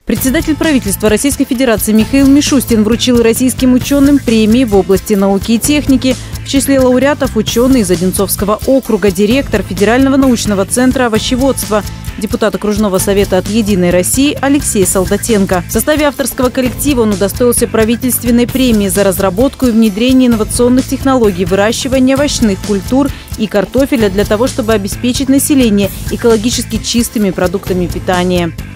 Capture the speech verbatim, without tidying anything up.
Председатель правительства Российской Федерации Михаил Мишустин вручил российским ученым премии в области науки и техники. В числе лауреатов ученый из Одинцовского округа, директор Федерального научного центра овощеводства, депутат окружного совета от «Единой России» Алексей Солдатенко. В составе авторского коллектива он удостоился правительственной премии за разработку и внедрение инновационных технологий выращивания овощных культур и картофеля для того, чтобы обеспечить население экологически чистыми продуктами питания.